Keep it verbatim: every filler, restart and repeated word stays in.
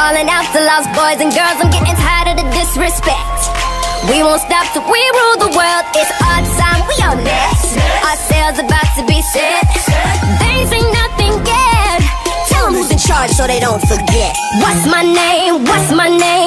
calling out to lost boys and girls, I'm getting tired of the disrespect. We won't stop till we rule the world. It's our time, we on next. Our sails about to be set. Things ain't nothing yet. Tell them who's in charge so they don't forget. What's my name? What's my name?